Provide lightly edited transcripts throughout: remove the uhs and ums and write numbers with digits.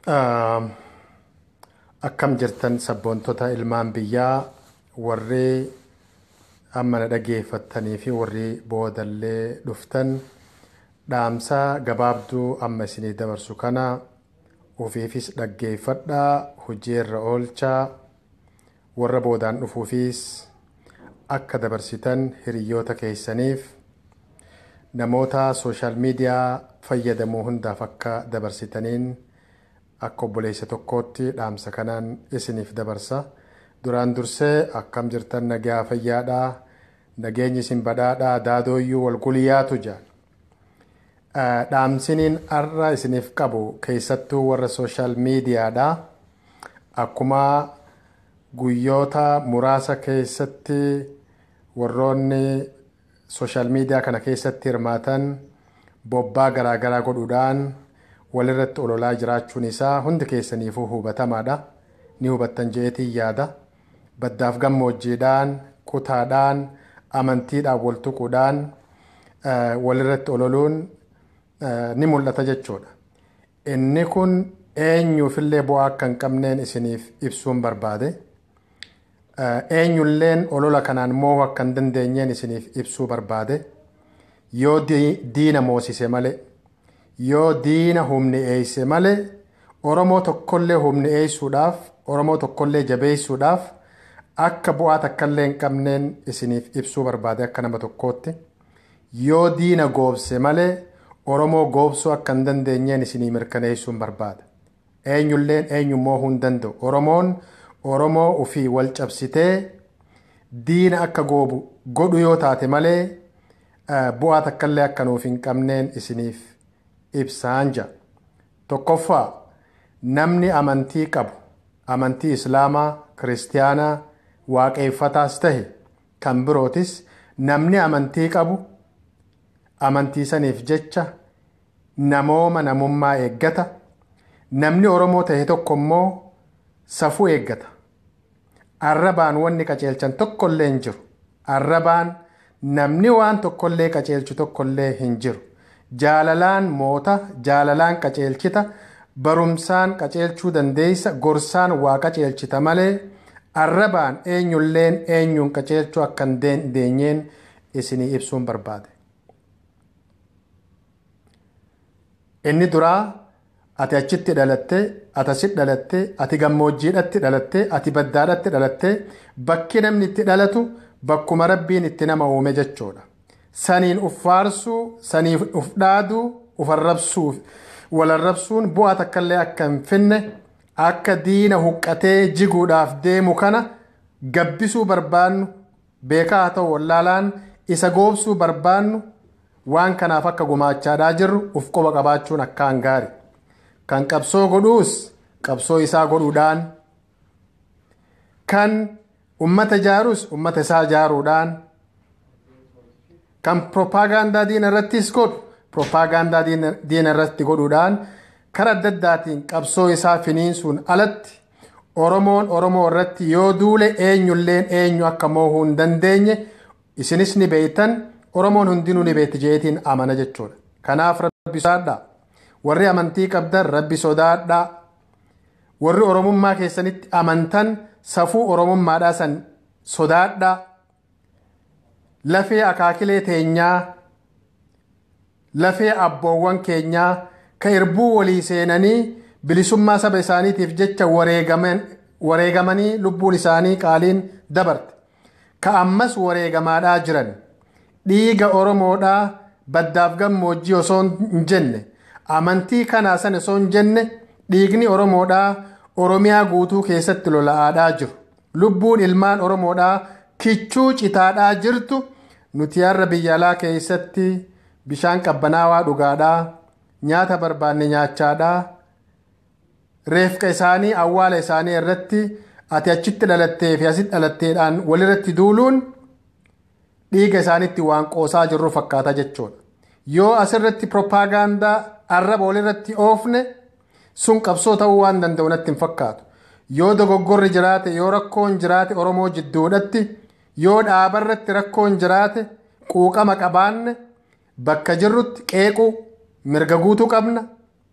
Akkam jirtan sabboontota ilmaan biyyaa warri amma na dhaggeeffattanii fi warri boodallee dhuftan dhaamsa gabaabduu amma isinii dabarsu kana ofiifis dhaggeeffadhaa hojiirra oolchaa warra boodaan dhufuufis akka dabarsitan hiriyoota keessaniif namoota sooshaal miidiyaa fayyadamuu hundaaf akka dabarsitaniin akka obboleessa tokkootti dhaamsa kanaan isiniif dabarsa. Duraan dursee akkam jirtan nagaa fayyaadhaa, nageenyi isin badhaadhaa, daadooyyuu wal guliyyaatu jaan. Dhaamsiniin har'a isiniif qabu keessattuu warra sooshaal miidiyaadhaa akkuma guyyoota muraasa keessatti warroonni sooshaal miidiyaa kana keessatti hirmaatan bobbaa garaagaraa godhuudhaan walirratti ololaa jiraachuun isaa hundi keessaniifuu hubatamaadha. Ni hubattan jeetii yaada. Baddaaf gammoojjiidhaan, kutaadhaan, amantiidhaan wal tuquudhaan walirratti ololuun ni mul'ata jechuudha. Inni kun eenyuufillee bu'aa akka hin qabneen isiniif ibsuun barbaade. Eenyulleen olola kanaan moo'uu akka hin dandeenyeen isiniif ibsuu barbaade. Yoo diina moosise malee, yoo diina humni eeyse malee Oromoo tokkollee humni eeysuudhaaf, Oromoo tokkollee jabeessuudhaaf akka bu'aa takkallee hin qabneen isiniif ibsuu barbaade akka nama tokkootti. Yoo diina goobse malee Oromoo goobsuu akka hin dandeenyeen isinii mirkaneessuun barbaada. Eenyulleen eenyummoo hin danda'u. Oromoon Oromoo ofii wal cabsitee diina akka goobu godhu yoo taate malee bu'aa takkallee akka nuuf hin qabneen isiniif ibsaan jira. Tokkoffaa namni amantii qabu, amantii Islaamaa, Kiristiyaanaa, Waaqeeffataas tahe kan birootis namni amantii qabu amantii saniif jecha namummaa eeggata. Namni Oromoo tahe tokko immoo safuu eeggata. Arrabaan wanni qaceelchan tokkollee hin jiru. Arrabaan namni waan tokkollee qaceelchu tokkollee hin jiru. Jaalalaan moota, jaalalaan qaceelchita, barumsaan qaceelchuu dandeessa, gorsaan waa qaceelchita malee arrabaan eenyulleen eenyuun qaceelchuu akka hin dandeenyeen isinii ibsuun barbaade. Inni duraa ati achitti dhalattee, ati asitti dhalattee, ati gammoojjiidhatti dhalattee, ati baddaadhatti dhalattee, bakki namni itti dhalatu bakkuma rabbiin itti nama uume jechuudha. Saniin uffaarsuu, saniif ufdhaaduu, ufarrabsuu, walarrabsuun bu'aa takkallee akka hin finne, akka diina huqqatee jiguudhaaf deemu kana gabbisuu barbaannu, beekaa haa ta'u wallaalaan isa goobsuu barbaannu, waan kanaaf akka gumaachaadhaa jirru uf qoba qabaachuun akkaan gaari. Kan qabsoo godhuus qabsoo isaa godhuudhaan, kan ummata ijaarus ummata isaa ijaaruudhaan, kan propaagandaa diina irrattis godhu propaagandaa diina irratti godhuudhaan karaa adda addaatiin qabsoo isaa finiinsuun alatti Oromoon Oromoo irratti yoo duule eenyulleen eenyu akka moo'uu hin dandeenye isinis ni beektan, Oromoon hundinuu ni beekti jeetiin amana jechuudha. Kanaaf Rabbi sodaadhaa. Warri amantii qabdan Rabbi sodaadhaa. Warri Oromummaa keessanitti amantan safuu Oromummaadhaa san sodaadhaa. Lafee akaakilee teenyaa, lafee abboowwan keenyaa ka irbuu walii seenanii bilisummaa saba isaaniitiif jecha wareegamanii lubbuun isaanii qaaliin dabarte. Ka ammas wareegamaadhaa jiran dhiiga Oromoodhaa baddaaf gammoojjii osoo hin jenne, amantii kanaa san osoo hin jenne dhiigni Oromoodhaa Oromiyaa guutuu keessatti lola'aadhaa jiru. Lubbuun ilmaan Oromoodhaa kichuu citaadhaa jirtu nuti har'a biyya alaa keessatti bishaan qabbanaawaa dhugaadhaa, nyaata barbaanne nyaachaadhaa, reefka isaanii awwaala isaanii irratti ati achitti dhalattee fi asitti dhalatteedhaan walirratti duuluun dhiiga isaanitti waan qoosaa jirru fakkaata jechuudha. Yoo asirratti propaagandaa arraba walirratti oofne sun qabsoo ta'uu waan danda'u natti hin fakkaatu. Yoo dogoggorri jiraate, yoo rakkoon jiraate Oromoo jidduudhatti, yoo dhaabarratti rakkoon jiraate quuqama qabaanne bakka jirrutti qeequu mirga guutuu qabna.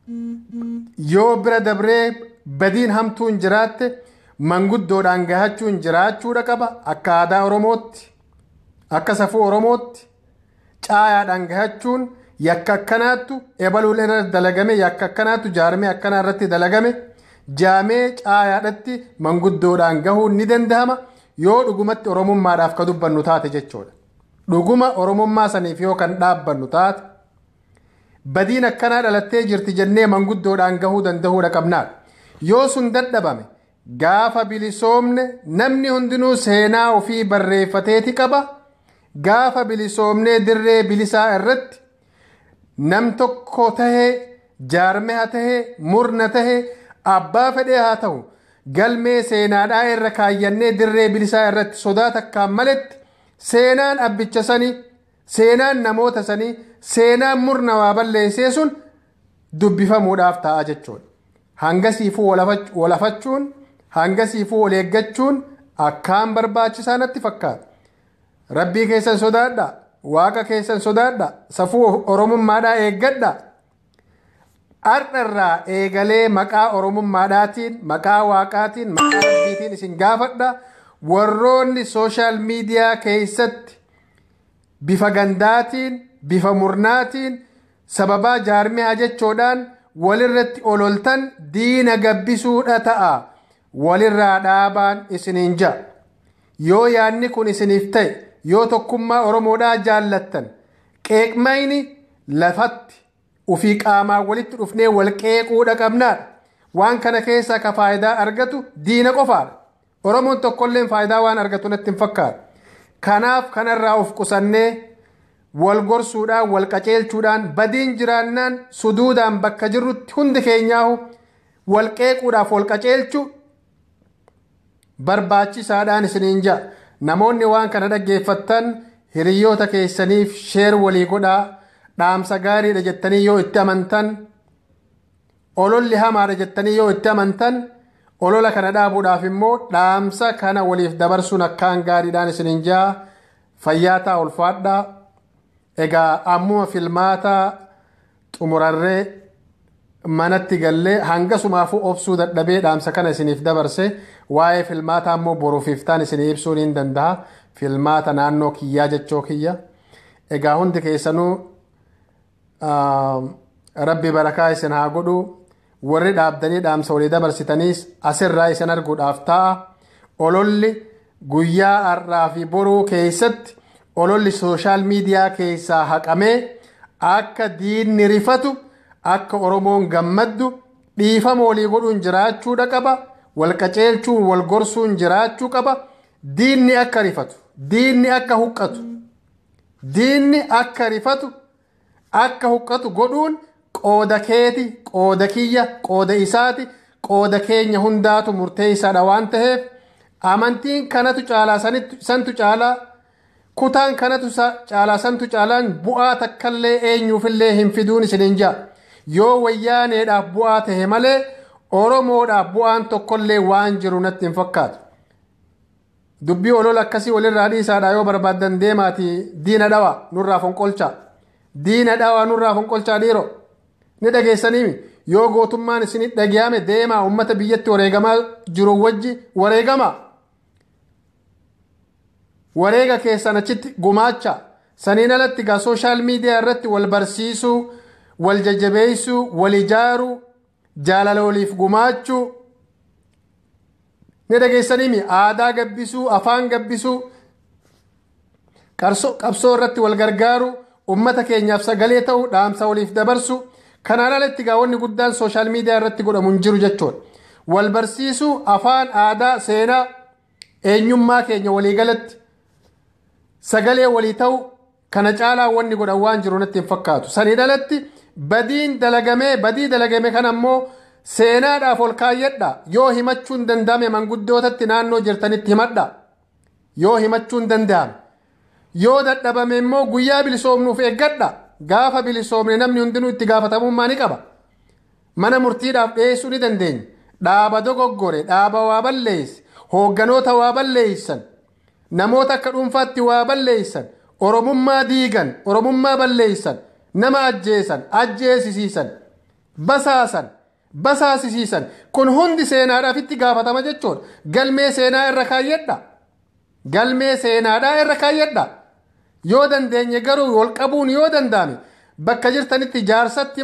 yoo bira dabree badiin hamtuun jiraatte manguddoodhaan gahachuun jiraachuudha qaba akka aadaa Oromootti akka safuu Oromootti caayaadhaan gahachuun yakka akkanaattu ebaluun irra dalagame yakka akkanaattu jaarmee akkanaa irratti dalagame jaamee caayaadhatti manguddoodhaan gahuun ni danda'ama yoo dhugumatti Oromummaadhaaf ka dubbannu taate jechuudha. Dhuguma Oromummaa saniif yoo kan dhaabbannu taate badiin akkanaa dhalattee jirti jennee manguddoodhaan gahuu danda'uudha qabnaadha. Yoo sun dadhabame gaafa bilisoomne namni hundinuu seenaa ofii barreeffateeti qaba. Gaafa bilisoomnee dirree bilisaa irratti nam tokko tahee jaarmee haa tahee murna tahee abbaa fedhee haa ta'u galmee seenaadhaa irra kaayyannee dirree bilisaa irratti sodaa takkaan maletti seenaan abbicha sanii seenaan namoota sanii seenaan murna waa balleessee sun dubbifamuudhaaf ta'a jechuudha. Hangasiifuu walafachuun hangasiifuu wal eeggachuun akkaan barbaachisaa natti fakkaata. Rabbii keessan sodaadha waaqa keessan sodaadha safuu Oromummaadhaa eeggadha. Ardharraa eegalee maqaa Oromummaadhaatiin maqaa waaqaatiin maqaa rabbiitiin isin gaafadha. Warroonni sooshaal miidiyaa keessatti bifa gandaatiin bifa murnaatiin sababaa jaarmiyaa jechuudhaan walirratti ololtan diina gabbisuudha ta'a. Walirraa dhaabaan isiniin ja'a. Yoo yaanni kun isiniif ta'e yoo tokkummaa Oromoodhaa jaallattan qeeqmayni lafatti ufii qaamaan walitti dhufnee wal qeequudha qabnaadha. Waan kana keessaa ka faayidaa argatu diina qofaadha. Oromoon tokkolleen faayidaa waan argatu natti hin fakkaatu. Kanaaf kanarraa of qusannee wal gorsuudhaan wal qaceelchuudhaan badiin jiraannaan suduudhaan bakka jirrutti hundi keenyaahu wal qeequudhaaf wal qaceelchu barbaachisaadhaan isiniin ja'a. Namoonni waan kana dhaggeeffattan hiriyoota keessaniif sheer walii godhaa. Dhaamsa gaariidha jettanii yoo itti amantan ololli hamaadha jettanii yoo itti amantan olola kana dhaabuudhaaf immoo dhaamsa kana waliif dabarsuun akkaan gaariidhaan isiniin ja'a. Fayyaa ta'aa ulfaadhaa. Egaa ammuma filmaata xumurarree manatti gallee hangasumaafuu obsuu dadhabee dhaamsa kana isiniif dabarse waa'ee filmaata ammoo boruuf iftaan isinii ibsuun hin danda'a. Filmaata naannoo kiyyaa jechoo kiyya. Egaa hundi keessanuu rabbi barakaa isin haa godhu. Warri dhaabdanii dhaamsa walii dabarsitaniis asirraa isin arguudhaaf ta'a. Ololli guyyaa har'aa fi boruu keessatti ololli sooshaal miidiyaa keessaa haqamee akka diinni rifatu akka Oromoon gammaddu dhiifama walii godhuun jiraachuudha qaba. Wal qaceelchuun wal gorsuun jiraachuu qaba. Diinni akka rifatu diinni akka huqqatu diinni akka rifatu akka huqqatu godhuun qooda keeti qooda kiyya qooda isaati qooda keenya hundaatu murteessaadha waan ta'eef amantiin kanatu caalaa santu caalaa kutaan kanatu caalaa santu caalaan bu'aa takkallee eenyuufillee hin fiduun isiniin ja'a. Yoo wayyaaneedhaaf bu'aa tahe malee Oromoodhaaf bu'aan tokkollee waan jiru natti hin fakkaatu. Dubbii olola akkasii walirraa dhiisaadhaa yoo barbaaddan deemaati diina dhawaa nurraa fonqolchaa. Diina dhawaa nurraa fonqolchaa dhiiroo. Ni dhageessaniimi yoo gootummaan isinit dhagayame deemaa uummata biyyatti wareegamaa jiru wajji wareegamaa. Wareega keessan achitti gumaacha. Saniin alatti gaa sooshaal miidiyaa irratti wal barsiisuu, wal jajjabeessuu, wal ijaaruu, jaalala waliif gumaachuu. Ni dhageessaniimi aadaa gabbisuu, afaan gabbisuu, qabsoo irratti wal gargaaruu, uummata keenyaaf sagalee ta'uu, dhaamsa waliif dabarsuu. Kanaan alatti gaa wanni guddaan sooshaal miidiyaa irratti godhamu hin jiru jechuudha. Wal barsiisuu, afaan, aadaa, seenaa, eenyummaa keenya waliigalatti sagalee walii ta'u kana caalaa wanni godhan waan jiru natti hin fakkaatu. Saniin alatti badii dalagame kan ammoo seenaadhaaf ol kaayyadha. Yoo himachuun danda'ame manguddootatti naannoo jirtanitti himadha. Yoo himachuun danda'ame. Yoo dadhabame immoo guyyaa bilisoomnuuf eeggadha. Gaafa bilisoomne namni hundinuu itti gaafatamummaa ni qaba. Mana murtiidhaaf dhiyeessuu ni dandeenya. Dhaaba dogoggore, dhaaba waa balleesse, hoogganoota waa balleessan, namoota akka dhuunfaatti waa balleessan, Oromummaa diigan, Oromummaa balleessan, nama ajjeesan, ajjeesisiisan. basaasisiisan kun hundi seenaadhaaf itti gaafatama jechuudha. Galmee seenaa irra kaayyadha. Galmee seenaadhaa irra kaayyadha. Yoo dandeenye garuu wal qabuun yoo danda'ame bakka jirtanitti jaarsatti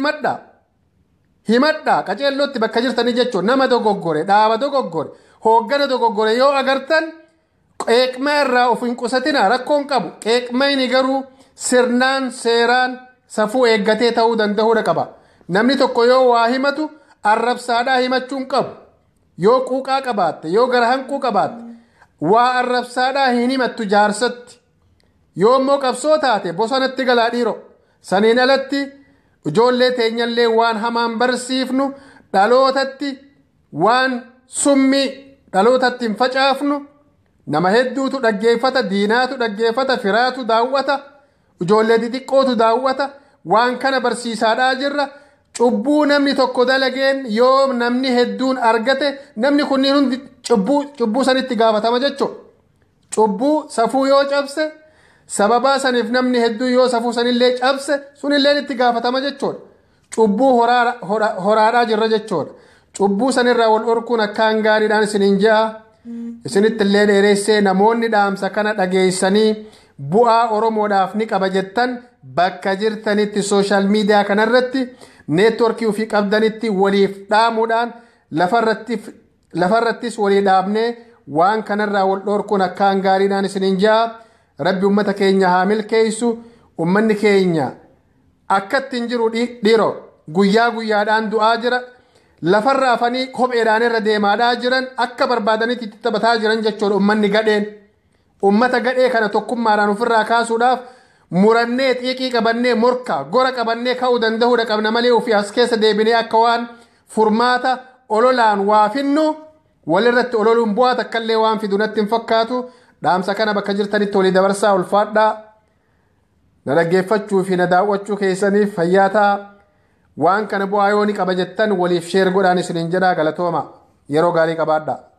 himadha qaceellootti bakka jirtanii jechuudha. Nama dogoggore, dhaaba dogoggore, hooggana dogoggore yoo agartan qeeqmaa irraa of hin qusatina, rakkoon qabu. Qeeqmayni garuu sirnaan seeraan safuu eeggatee ta'uu danda'uudha qaba. Namni tokko yoo waa himatu arrabsaadhaa himachuun qabu. Yoo quuqaa qabaatte, yoo gara hanquu qabaatte waa arrabsaadhaa hin himattu jaarsatti. Yoo immoo qabsoo taate bosonatti galaa dhiiroo. Saniin alatti ijoollee teenyallee waan hamaan barsiifnu, dhalootatti waan summii dhalootatti hin facaafnu. Nama hedduutu dhaggeeffata, diinaatu dhaggeeffata, firaatu daawwata, ijoollee xixiqqootu daawwata. Waan kana barsiisaadhaa jirra. Cubbuu namni tokko dalageen yoo namni hedduun argate namni kunniin hundi cubbuu sanitti gaafatama jechuudha. Cubbuu safuu yoo cabse sababaa saniif namni hedduu yoo safuu sanillee cabse sunillee itti gaafatama jechuudha. Cubbuu horaadhaa jirra jechuudha. Cubbuu sanirraa wal dhorkuun akkaan gaariidhaan isiniin ja'a. Isinitti illee dheeressee namoonni dhaamsa kana dhageessanii bu'aa Oromoodhaaf ni qaba jettan bakka jirtanitti sooshaal miidiyaa kanarratti neetworkii ofii qabdanitti waliif dhaamuudhaan lafarrattis walii dhaabnee waan kanarraa wal dhorkuun akkaan gaariidhaan isiniin ja'a. Rabbi ummata keenya haa milkeessu. Ummanni keenya akkatti hin jiru dhiiroo guyyaa guyyaadhaan du'aa jira. Lafarra afanii kopheedhaan irra deemaadhaa jiran akka barbaadanitti itti taphataa jiran jechuudha. Ummanni gadheen ummata gadhee kana tokkummaadhaan ofirraa kaasuudhaaf murannee xiiqii qabannee morka gora qabannee ka'uu danda'uudha qabna malee ofii as keessa deebinee akka waan furmaata ololaan waa finnu walirratti ololuun bu'aa takkallee waan fidu natti hin fakkaatu. Dhaamsa kana bakka jirtanitti walii dabarsaa ulfaadhaa. Na dhaggeeffachuu fi na daawwachuu keessaniif fayyaa ta'a. Waan kana bu'aa yoo ni qaba jettan waliif sheer godhaan isiniin jedhaa galatooma. Yeroo gaarii qabaadhaa.